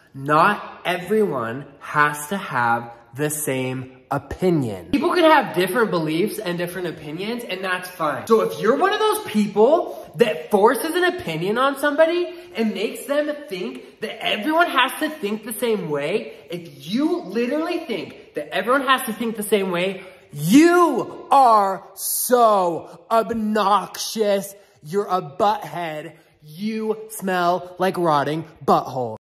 Not everyone has to have the same opinion. People can have different beliefs and different opinions, and that's fine. So if you're one of those people that forces an opinion on somebody and makes them think that everyone has to think the same way, if you literally think that everyone has to think the same way, you are so obnoxious. You're a butthead. You smell like rotting butthole.